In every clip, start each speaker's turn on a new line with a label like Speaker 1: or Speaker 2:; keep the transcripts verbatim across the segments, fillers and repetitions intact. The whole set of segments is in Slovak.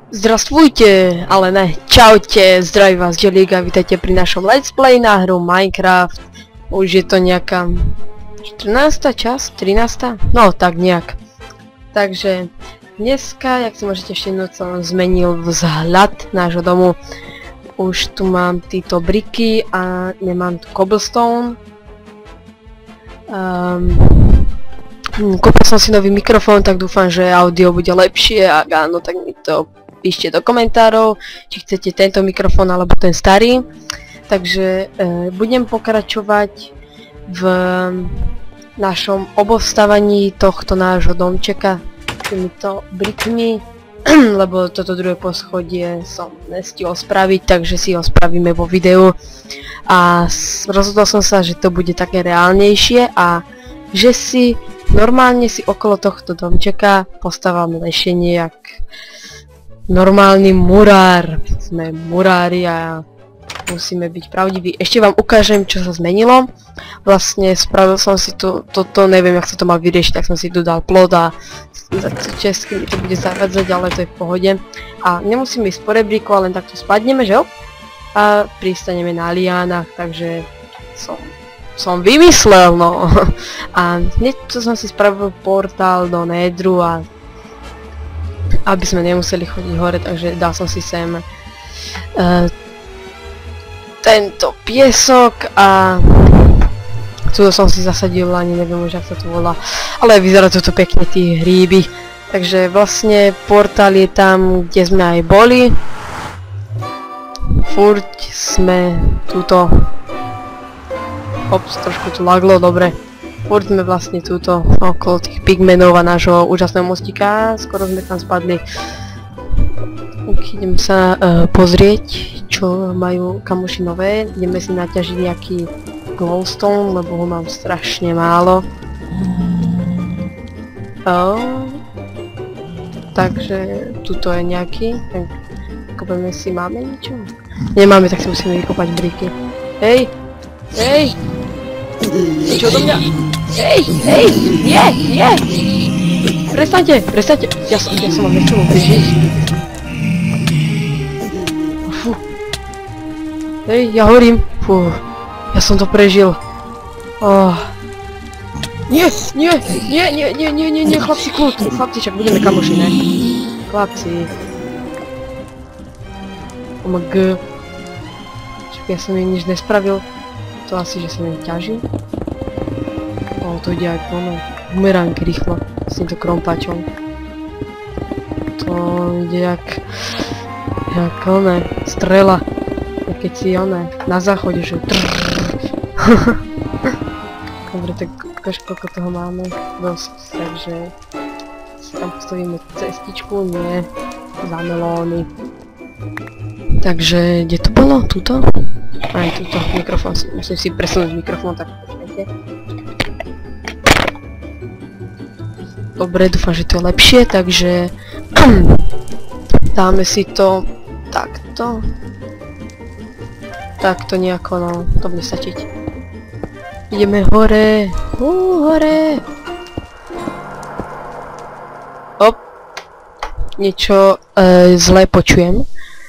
Speaker 1: Zdravstvujte, ale ne, čaute, zdraví vás Jelík a vítajte pri našom let's play na hru Minecraft. Už je to nejaká štrnásta časť, trinásta? No, tak nejak. Takže dneska, jak si môžete všimnúť, som zmenil vzhľad nášho domu. Už tu mám títo briky a nemám tu cobblestone. Um, kúpil som si nový mikrofón, tak dúfam, že audio bude lepšie. Ak áno, tak mi to píšte do komentárov, či chcete tento mikrofón alebo ten starý. Takže e, budem pokračovať v našom obostávaní tohto nášho domčeka týmito brikmi, lebo toto druhé poschodie som nestihol spraviť, takže si ho spravíme vo videu. A rozhodol som sa, že to bude také reálnejšie a že si normálne si okolo tohto domčeka postavám lešenie jak normálny murár. Sme murári a musíme byť pravdiví. Ešte vám ukážem, čo sa zmenilo. Vlastne spravil som si tu, toto, neviem, jak sa to mal vyriešiť, tak som si tu dal plot a za česky mi to bude zavadzať, ale to je v pohode. A nemusíme ísť po rebríku, ale len takto spadneme, že jo? A pristaneme na liánach, takže som, som vymyslel, no. A hneď to som si spravil portál do Nedru a aby sme nemuseli chodiť hore, takže dal som si sem uh, tento piesok a tu som si zasadil, ani neviem už, jak sa to volá, ale vyzerá to tu pekne, tí hríby. Takže vlastne portál je tam, kde sme aj boli. Furt sme tuto. Ops, trošku tu laglo, dobre. Furt sme vlastne túto okolo tých pigmenov a nášho úžasného mostíka. Skoro sme tam spadli. Ideme sa uh, pozrieť, čo majú kamoši nové. Ideme si naťažiť nejaký glowstone, lebo ho mám strašne málo. Oh. Takže tuto je nejaký. Tak kopeme si, máme niečo? Nemáme, tak si musíme vykopať briky. Hej! Hej! Čo do mňa? Hej, hej, nie, nie! Prestaňte, prestaňte! Ja som, ja som vám nechcel ubližiť. Fú. Hej, ja horím. Fú, ja som to prežil. Oh. Nie, nie, nie, nie, nie, nie, nie, nie, chlapci, kľud. Chlapci, však budeme kamoši, ne? Chlapci. O em gé. Však ja som im nič nespravil. To asi, že som im ťažil. O, to ide aj ono, bumeránky rýchlo, s týmto krompáčom. To ide jak, jak oné, strela. Keď si oné, na záchode, že trrrr. Dobre, tak ukáž, koľko toho máme. Dosť, takže si tam postavíme cestičku, nie, za melóny. Takže, kde to bolo? Tuto? Aj tuto, mikrofón, musím si presunúť mikrofón, tak počkajte. Dobre, dúfam, že to je lepšie, takže dáme si to takto. Takto nejako, no, to bude stačiť. Ideme hore, uh, hore. Op, niečo e, zlé počujem.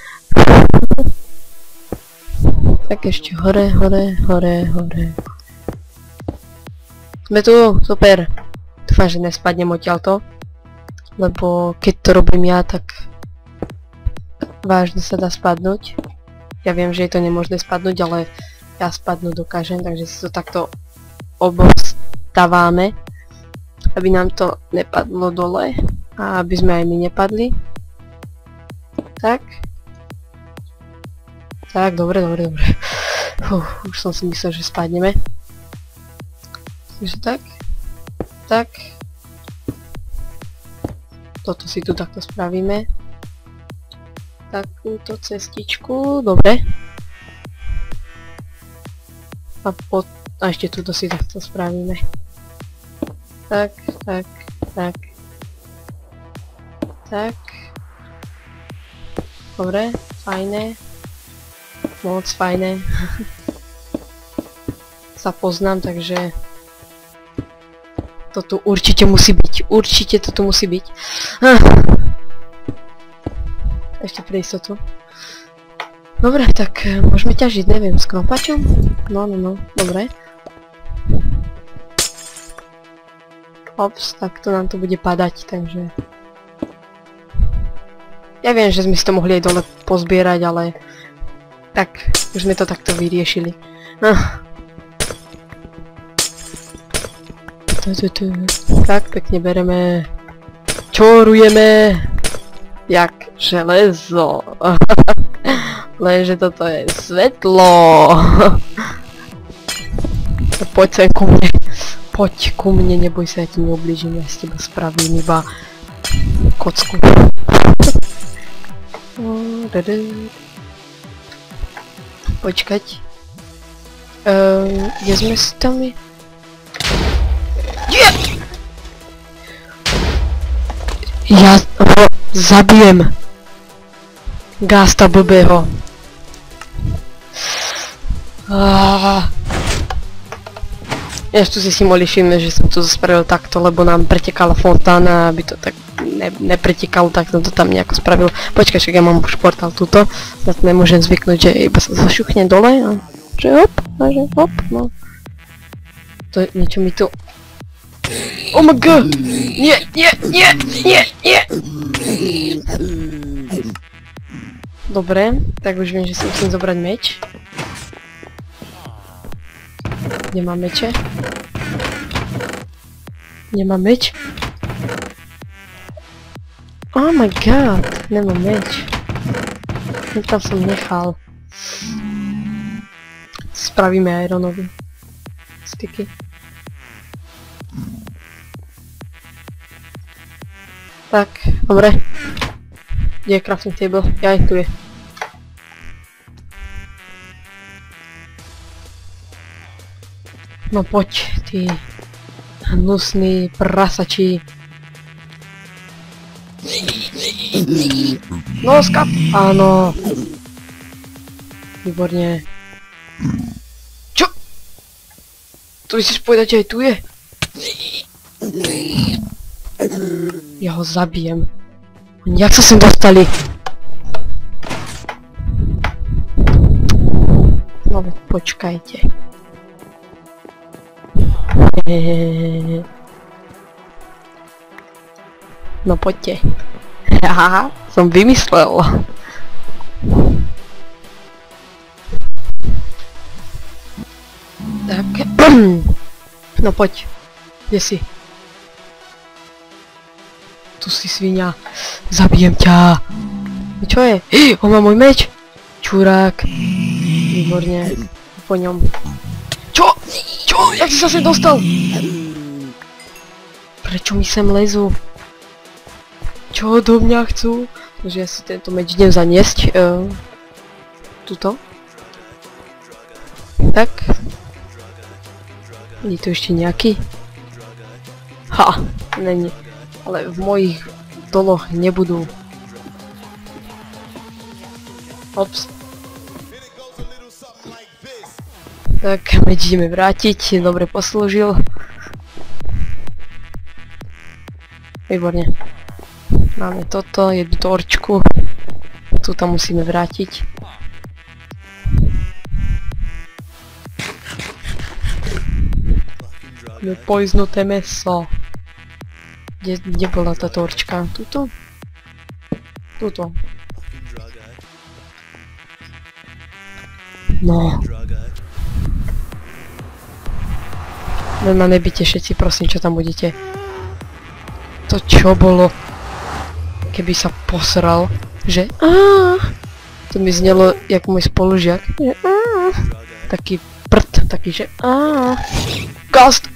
Speaker 1: Tak ešte hore, hore, hore, hore. Sme tu, super. Dúfam, že nespadnem odtiaľto. Lebo keď to robím ja, tak vážne sa dá spadnúť. Ja viem, že je to nemožné spadnúť, ale ja spadnúť dokážem, takže si to takto obostávame, aby nám to nepadlo dole a aby sme aj my nepadli. Tak. Tak, dobre, dobre, dobre. Fú, už som si myslel, že spadneme. Takže tak. Tak. Toto si tu takto spravíme. Takúto cestičku, dobre. A, pod, a ešte túto si takto spravíme. Tak, tak, tak. Tak. Dobre, fajné. Moc fajné. Sa poznám, takže to tu určite musí byť. Určite to tu musí byť. Ešte pre istotu. Dobre, tak e, môžeme ťažiť, neviem, s knopačom? No, no, no, dobre. Ops, tak to nám to bude padať, takže... Ja viem, že sme si to mohli aj dole pozbierať, ale... Tak, už sme to takto vyriešili. No. Tak, pekne bereme... Čorujeme... Jak železo. Lenže toto je svetlo. Poď sem ku mne. Poď ku mne, neboj sa, ja ti neoblížim, ja s teba spravím iba kocku. Počkať. Ehm, kde sme si tam? Yeah! Ja ho zabijem. Gásta blbého. Aaaa. Ešte si si mohli všimnúť, že som to spravil takto, lebo nám pretekala fontána, aby to tak ne, nepretekalo, tak som to tam nejako spravil. Počkaj, však ja mám už portál tuto, na to nemôžem zvyknúť, že iba sa zašuchne dole a že hop, a že hop, no. To je niečo mi tu... Oh my god! Nie, nie, nie, nie, nie! Dobre, tak už viem, že si musím zobrať meč. Nemám meče. Nemám meč. Oh my god, nemám meč. Tam som nechal. Spravíme ironový styky. Tak, dobre. Kde je crafting table? Jaj, tu je. No poď, ty hnusný prasačí. No skap! Áno. Výborne. Čo? Tu chceš povedať, že aj tu je? Ja ho zabijem. Jak sa sem dostali? No počkajte. No poďte. Haha, som vymyslel. Tak. No poď. Kde si? Tu si svinia. Zabijem ťa. Čo je? Hej, on má môj meč. Čurák. Výborne. Po ňom. Čo? Čo? Jak si sa sem dostal? Prečo mi sem lezú? Čo do mňa chcú? Takže ja si tento meč idem zaniesť. Uh, tuto. Tak. Je tu ešte nejaký? Ha, není. Ale v mojich doloch nebudú. Ops. Tak, meč ideme vrátiť. Dobre poslúžil. Výborne. Máme toto, jednu torčku. Tu tam musíme vrátiť. Poiznuté mäso. Kde, kde bola tá torčka? Tuto? Tuto. No. Len ma nebyte všetci, prosím, čo tam budete. To čo bolo? Keby sa posral, že aaa. To mi znelo jak môj spolužiak. Že aaa. Taký prd, taký, že aaa. Gast!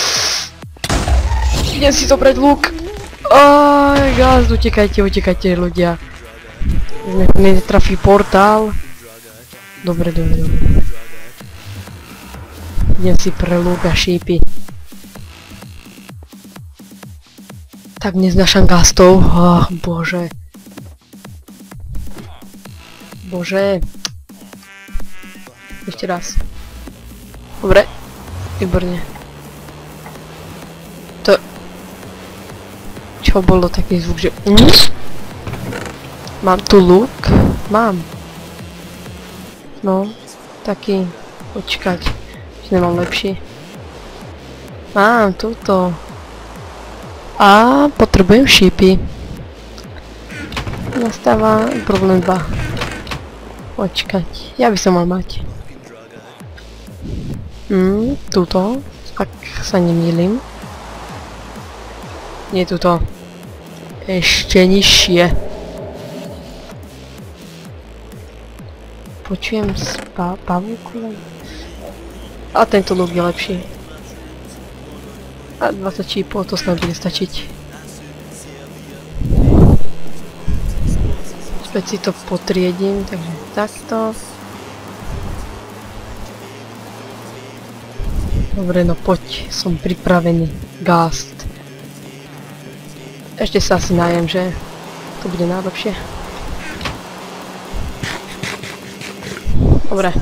Speaker 1: Idem si zobrať lúk. Aj, gast, utekajte, utekajte ľudia. Nech mi netrafí portál. Dobre, dobre, dobre. Idem si pre lúk a šípy. Tak neznášam gastov. Oh, bože. Bože. Ešte raz. Dobre. Výborne. To... Čo bolo taký zvuk, že... Mm? Mám tu luk? Mám. No, taký. Počkať. Už nemám lepší. Mám túto. A potrebujem šípy. Nastáva problém dva. Počkať. Ja by som mal mať. Hmm, túto. Ak sa nemýlim. Nie túto. Ešte nižšie. Počujem spa pavúku. A tento luk je lepší. A dvadsať čípov, to snad bude stačiť. Späť si to potriedím, takže takto. Dobre, no poď, som pripravený. Ghast. Ešte sa asi najem, že to bude najlepšie. Dobre.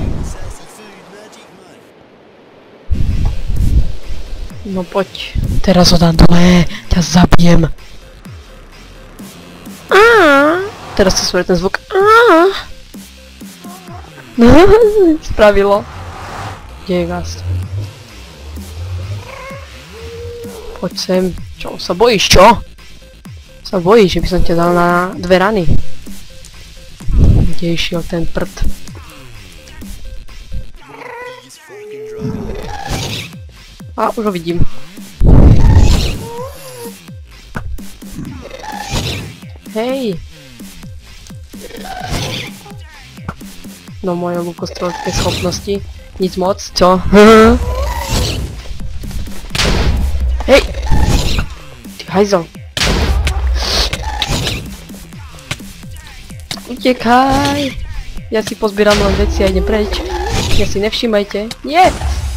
Speaker 1: No poď. Teraz ho dám dole. Ťa zabijem. Aaaa. Teraz sa svojím ten zvuk. Aaaa. Spravilo. Kde je Ghast? Poď sem. Čo, sa bojíš, čo? Sa bojíš, že by som ťa dal na dve rany. Kde išiel ten prd? A, už ho vidím. Hej! No moje lukostrelské schopnosti. Nic moc, čo? Hej! Ty hajzel. Utekaj! Ja si pozbieram len veci a idem preč. Ja si nevšímajte. Nie!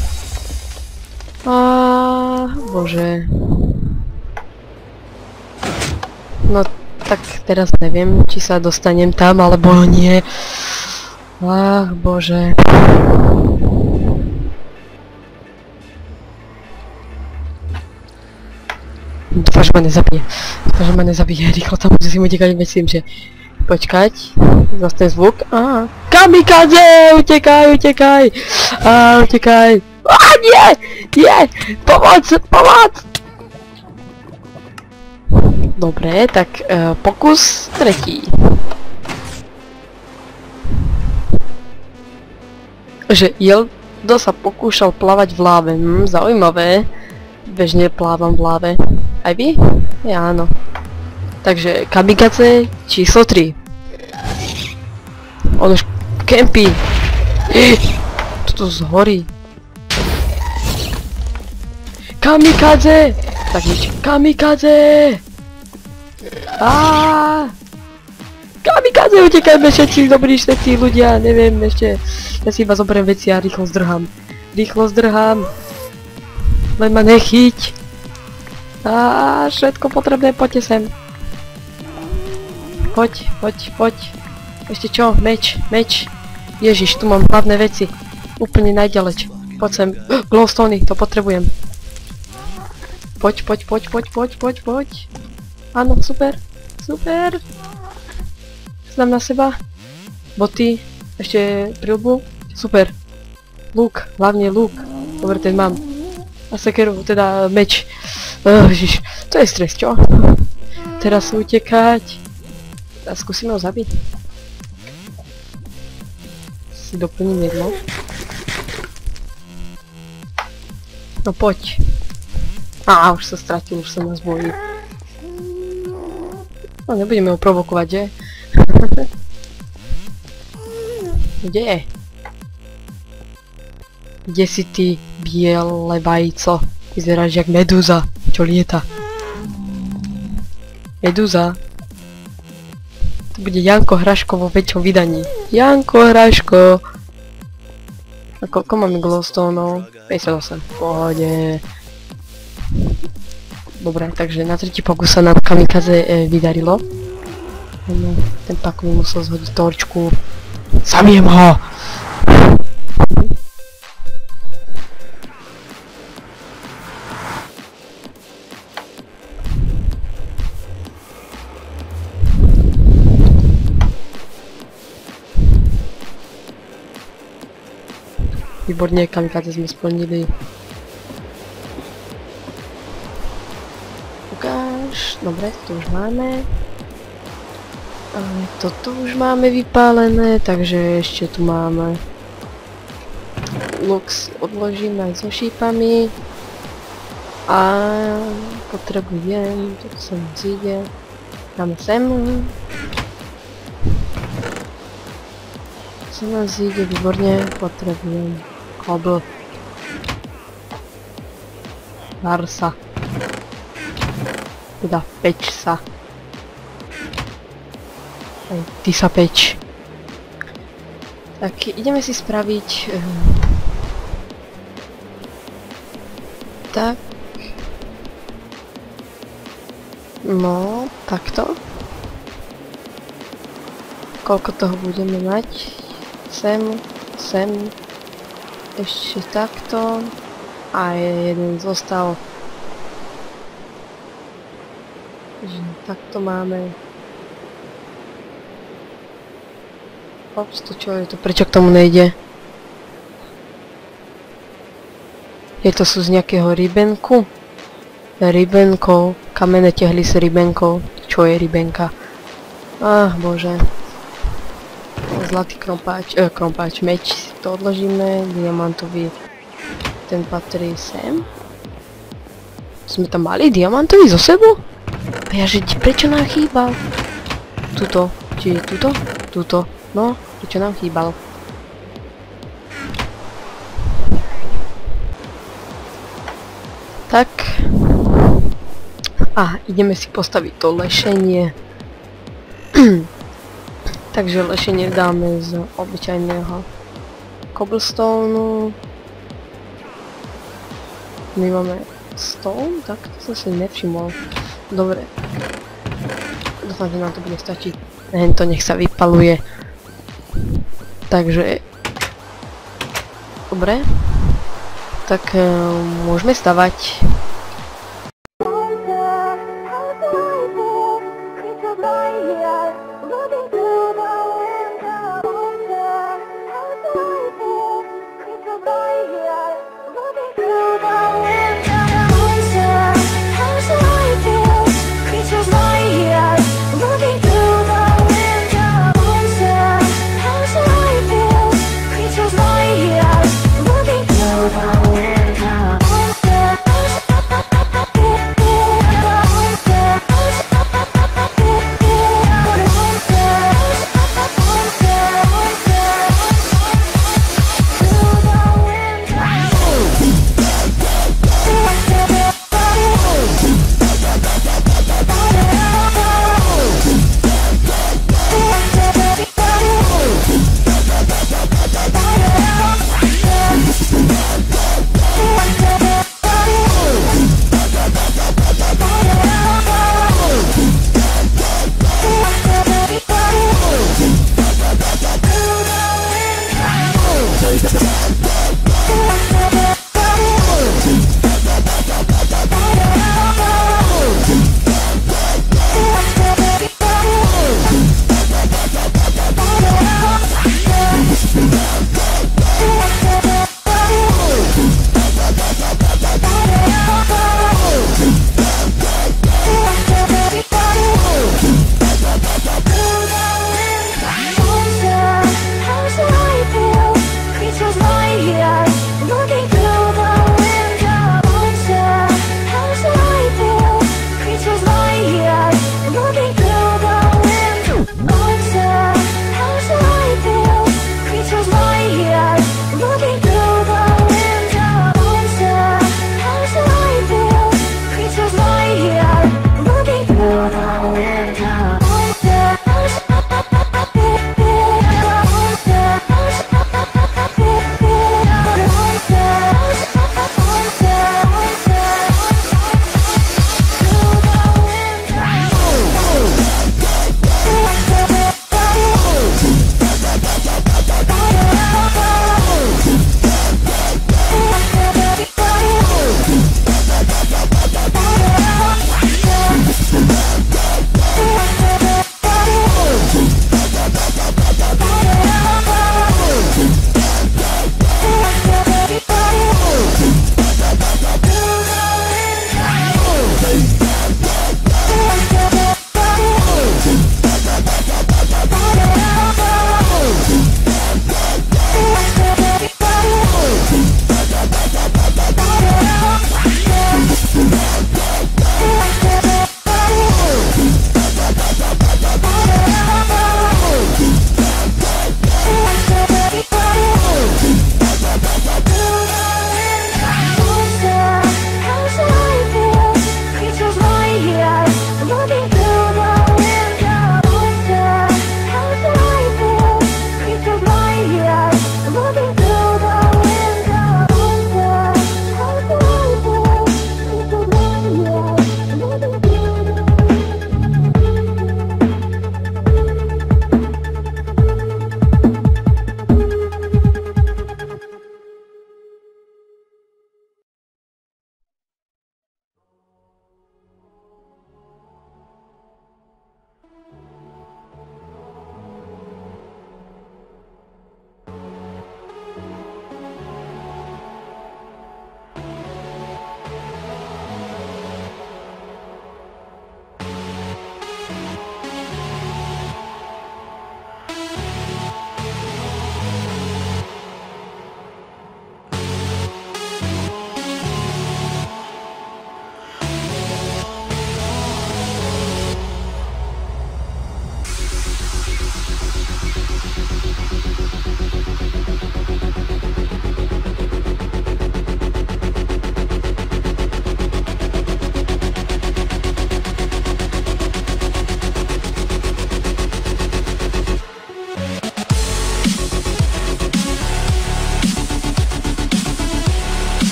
Speaker 1: Aaaa, bože. No tak teraz neviem, či sa dostanem tam, alebo nie. Ach, bože. Dúfam, že ma nezabije. Dúfam, že ma nezabije. Rýchlo tam musím utekať, myslím, že... Počkať. Zas ten zvuk. Á. Kamikadze! Utekaj, utekaj! Á, utekaj! Á, nie! Nie! Pomoc! Pomoc! Dobre, tak uh, pokus tretí. Že Jeldo sa pokúšal plávať v láve. Hm, zaujímavé. Bežne plávam v láve. Aj vy? Ja áno. Takže kamikadze číslo tri. On už kempí. To tu zhorí. Kamikadze! Tak nič. Kamikadze! Aaaa! Kamikadze, utekajme všetci, dobrí všetci ľudia, neviem ešte. Ja si iba zoberiem veci a rýchlo zdrhám. Rýchlo zdrhám. Len ma nechyť. Aaaa, všetko potrebné, poďte sem. Poď, poď, poď. Ešte čo? Meč, meč. Ježiš, tu mám hlavné veci. Úplne najďaleč. Poď sem. Glowstony, to potrebujem. Poď, poď, poď, poď, poď, poď, poď. Áno, super. Super. Znám na seba. Boty. Ešte prilbu. Super. Lúk, hlavne lúk. Dobre, ten mám. A sekeru, teda meč. Ježiš, to je stres, čo? Teraz utekať. A skúsime ho zabiť. Si doplním jedno. No poď. Á, už sa stratil, už sa nás bojí. No nebudeme ho provokovať, že? Kde je? Kde si ty, biele vajco? Vyzeráš jak medúza, čo lieta. Medúza. To bude Janko Hraško vo väčšom vydaní. Janko Hraško! A koľko máme glowstonov? päťdesiatosem. Pohode. Dobre, takže na tretí pokus sa nám kamikadze e, vydarilo. No, ten pakový musel zhodiť torčku. Zabijem ho! Výborne, kamikadze sme splnili. Ukáž, dobre, to už máme. A toto už máme vypálené, takže ešte tu máme lux, odložíme aj so šípami. A potrebujem, toto sa nám zíde, dáme sem. To sa nám zíde, výborne, potrebujem kobl. Var sa. Teda peč sa. Aj ty sa peč. Tak ideme si spraviť um, tak. No, takto. Koľko toho budeme mať? Sem, sem. Ešte takto. A jeden zostal. Takže takto máme. Ops, to čo je to? Prečo k tomu nejde? Je to sú z nejakého rybenku? Rybenkov. Kamenné tehly s rybenkou. Čo je rybenka? Ach, bože. Zlatý krompáč, eh, krompáč, meč si to odložíme. Diamantový. Ten patrí sem. Sme tam mali diamantový zo sebou? A ja že prečo nám chýbal? Tuto. Či je tuto? Tuto. No, prečo nám chýbal? Tak. A ideme si postaviť to lešenie. Takže lešenie dáme z obyčajného cobblestoneu. My máme stone, tak to som si nevšimol. Dobre. Dúfam, že nám to bude stačiť. Hento nech sa vypaluje. Takže... Dobre. Tak uh, môžeme stavať.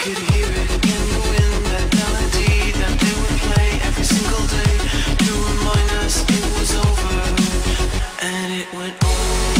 Speaker 2: could hear it in the wind, that melody that they would play every single day to remind us it was over, and it went on.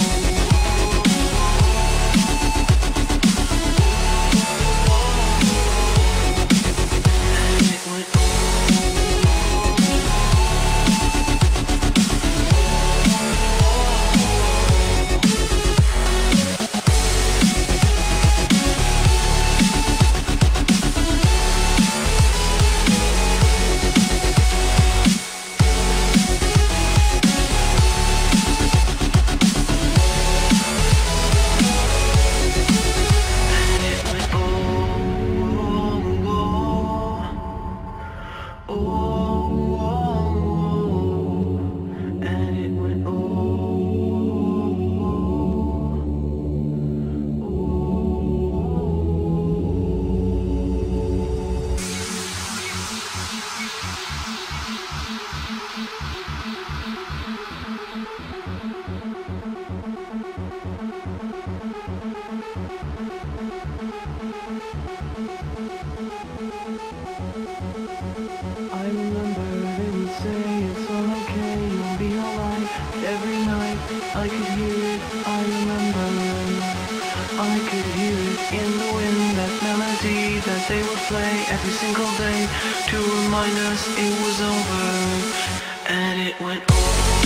Speaker 2: I remember they would say it's all okay, you'll be alright. Every night I could hear it, I remember. I could hear it in the wind, that melody that they would play every single day to remind us it was over, and it went on.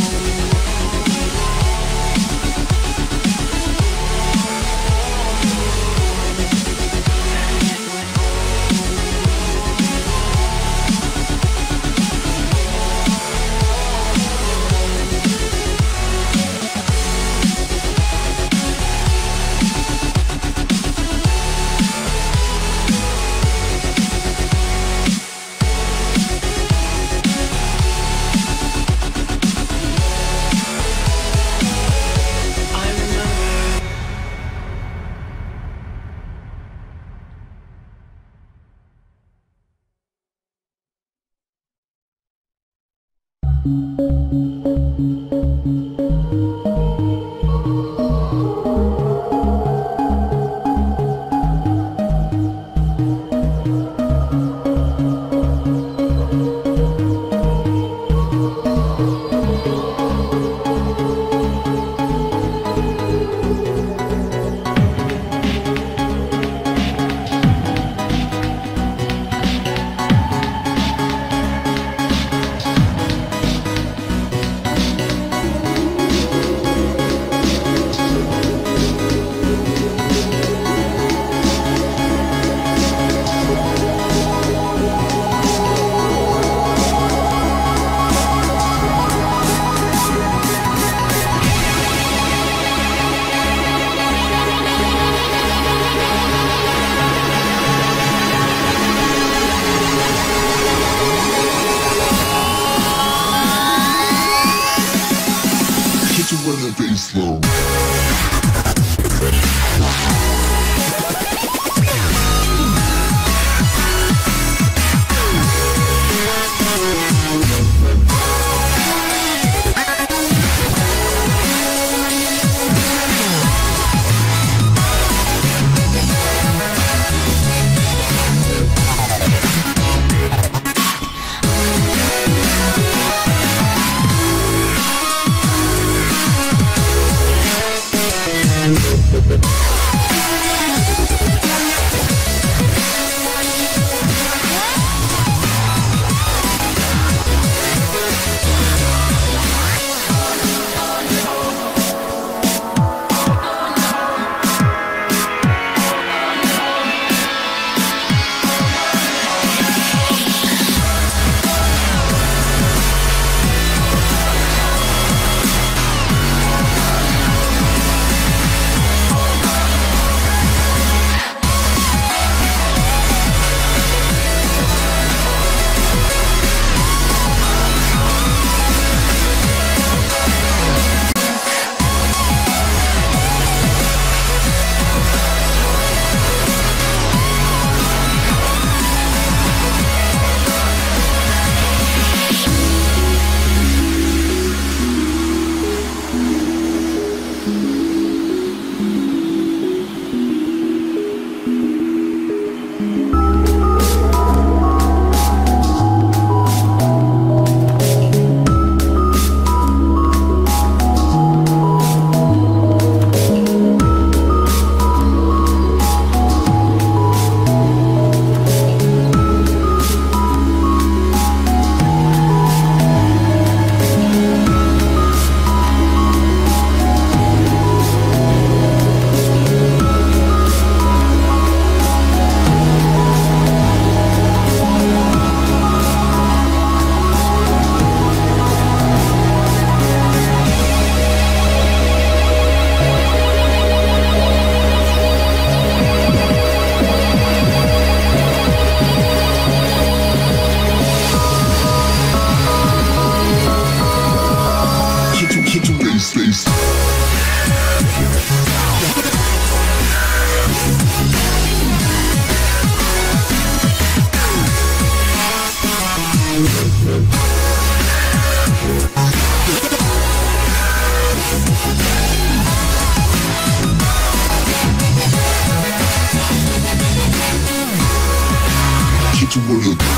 Speaker 3: When the bass low. get you with it.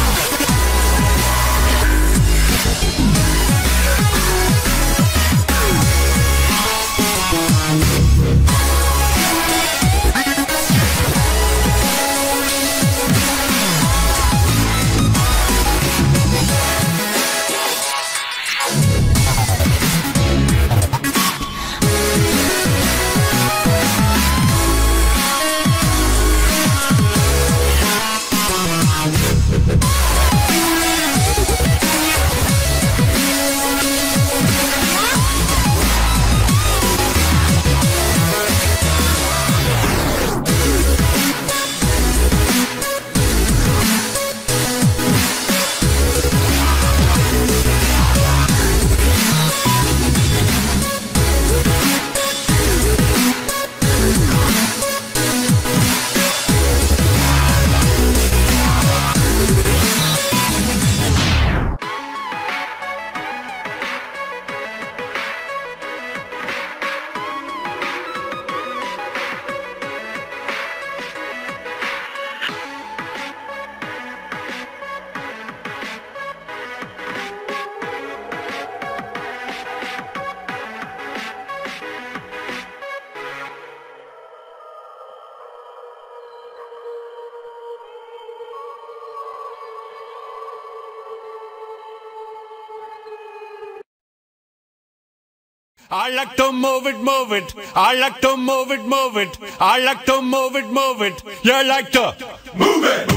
Speaker 4: I like to move it, move it. I like to move it, move it. I like to move it, move it. You like to move it.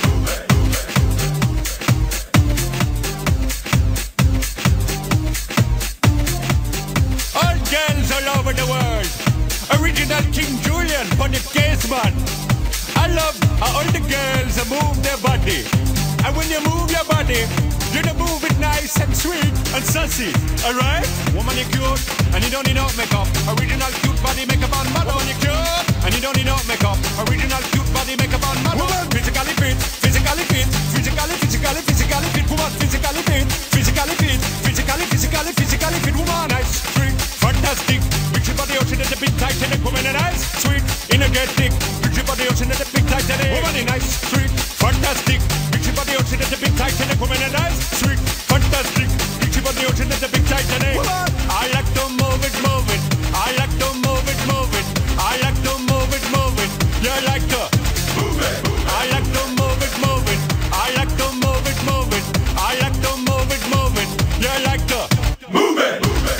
Speaker 4: All girls all over the world. Original King Julian for the case man. I love how all the girls move their body. And when you move your body, you don't move it nice and sweet and sassy, alright? Woman, you cute, and you don't need no makeup. Original cute body makeup on model. Woman, you cute, and you don't need no makeup. Original cute body makeup on model. Woman, physically fit, physically fit, physically, physically, physically fit. Woman, physically fit, physically fit, physically, physically, physically fit. Woman, nice, sweet, fantastic. Picture body ocean at the big Titanic. Woman, nice, sweet, energetic. Picture body ocean at the big Titanic. Woman, nice, sweet, fantastic. Body ocean at the big Titanic, woman and nice, sweet, fantastic. Picture body ocean at the big Titanic. Woman. I like to move it, move it. I like to move it, move it. I like to move it, move it. You like to move it. I like to move it, move it. I like to move it, move it. I like to move it, move it. You like to move it.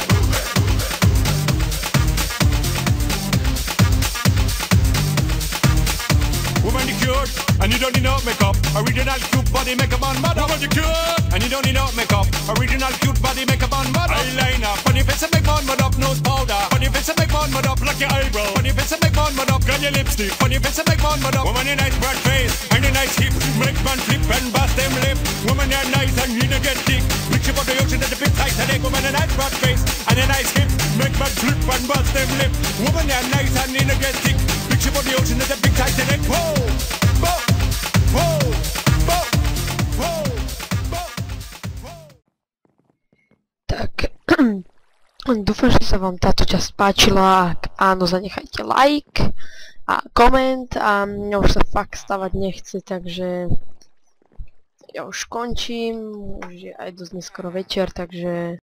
Speaker 4: Woman, you cute, and you don't need no makeup. Original cute body makeup on model. Woman, you cute, and you don't need no makeup. Original cute body makeup on model. Eyeliner, funny face and make man mud up. Nose powder, funny face and make man mud up. Like your eyebrow, funny face and make man mud up. Got your lipstick, funny face and make man mud up. Woman, you nice broad face and a nice hip. Make man flip and bust them lip. Woman, you nice and you don't get thick. Picture about the ocean at the big Titanic. Woman, a nice broad face and a nice hip. Make man flip and bust them lip. Woman, you nice and you don't get thick. Picture about the ocean at the big Titanic. Whoa, whoa, whoa.
Speaker 1: Tak, dúfam, že sa vám táto časť páčila. Ak áno, zanechajte like a koment a mňa už sa fakt stavať nechce, takže ja už končím, už je aj dosť neskoro večer, takže